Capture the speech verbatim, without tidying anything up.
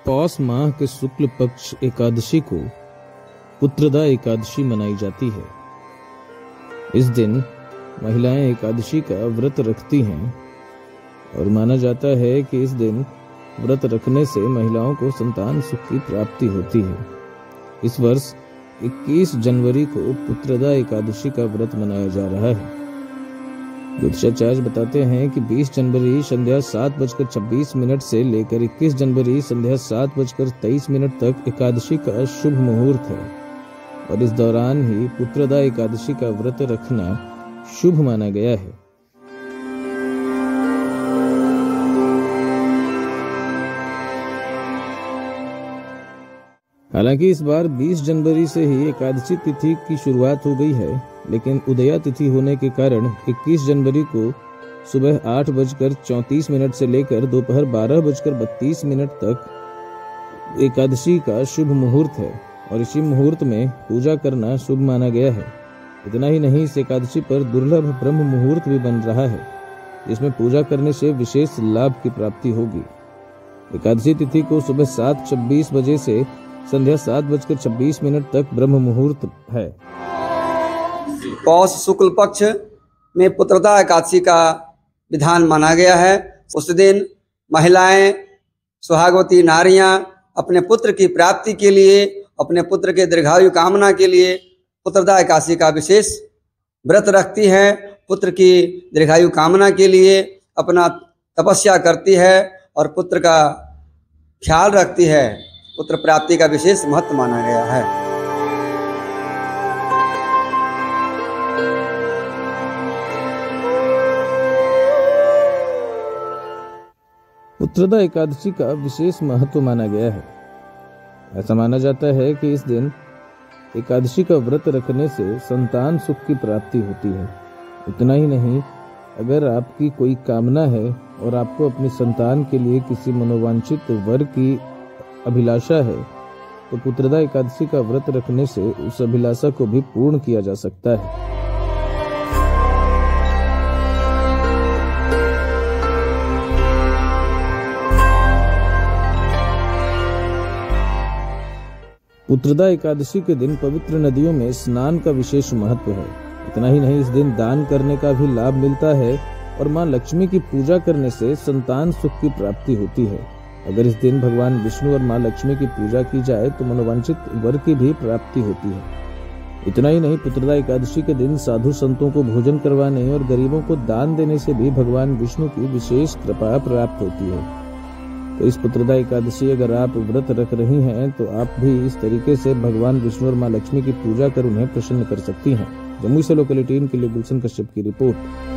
पौष माह के शुक्ल पक्ष एकादशी को पुत्रदा एकादशी मनाई जाती है। इस दिन महिलाएं एकादशी का व्रत रखती हैं और माना जाता है कि इस दिन व्रत रखने से महिलाओं को संतान सुख की प्राप्ति होती है। इस वर्ष इक्कीस जनवरी को पुत्रदा एकादशी का व्रत मनाया जा रहा है। ज्योतिषाचार्य बताते हैं कि बीस जनवरी संध्या सात बजकर छब्बीस मिनट से लेकर इक्कीस जनवरी संध्या सात बजकर तेईस मिनट तक एकादशी का शुभ मुहूर्त है और इस दौरान ही पुत्रदा एकादशी का व्रत रखना शुभ माना गया है। हालांकि इस बार बीस जनवरी से ही एकादशी तिथि की शुरुआत हो गई है, लेकिन उदया तिथि होने के कारण इक्कीस जनवरी को सुबह आठ बजकर चौंतीस मिनट से लेकर दोपहर बारह बजकर बत्तीस मिनट तक एकादशी का शुभ मुहूर्त है और इसी मुहूर्त में पूजा करना शुभ माना गया है। इतना ही नहीं, इस एकादशी पर दुर्लभ ब्रह्म मुहूर्त भी बन रहा है, जिसमें पूजा करने से विशेष लाभ की प्राप्ति होगी। एकादशी तिथि को सुबह सात छब्बीस बजे से संध्या सात बजकर छब्बीस मिनट तक ब्रह्म मुहूर्त है। पौष शुक्ल पक्ष में पुत्रदा एकादशी का विधान माना गया है। उस दिन महिलाएं, सुहागवती नारियां अपने पुत्र की प्राप्ति के लिए, अपने पुत्र के दीर्घायु कामना के लिए पुत्रदा एकादशी का विशेष व्रत रखती हैं। पुत्र की दीर्घायु कामना के लिए अपना तपस्या करती है और पुत्र का ख्याल रखती है। पुत्र प्राप्ति का विशेष महत्व माना गया है। पुत्रदा एकादशी का विशेष महत्व माना गया है। ऐसा माना जाता है कि इस दिन एकादशी का व्रत रखने से संतान सुख की प्राप्ति होती है। इतना ही नहीं, अगर आपकी कोई कामना है और आपको अपनी संतान के लिए किसी मनोवांछित वर की अभिलाषा है, तो पुत्रदा एकादशी का व्रत रखने से उस अभिलाषा को भी पूर्ण किया जा सकता है। पुत्रदा एकादशी के दिन पवित्र नदियों में स्नान का विशेष महत्व है। इतना ही नहीं, इस दिन दान करने का भी लाभ मिलता है और मां लक्ष्मी की पूजा करने से संतान सुख की प्राप्ति होती है। अगर इस दिन भगवान विष्णु और मां लक्ष्मी की पूजा की जाए तो मनोवांछित वर की भी प्राप्ति होती है। इतना ही नहीं, पुत्रदा एकादशी के दिन साधु संतों को भोजन करवाने और गरीबों को दान देने से भी भगवान विष्णु की विशेष कृपा प्राप्त होती है। तो इस पुत्रदा एकादशी अगर आप व्रत रख रही हैं तो आप भी इस तरीके से भगवान विष्णु और मां लक्ष्मी की पूजा कर उन्हें प्रसन्न कर सकती हैं। जमुई से लोकल एटीन के लिए गुलशन कश्यप की रिपोर्ट।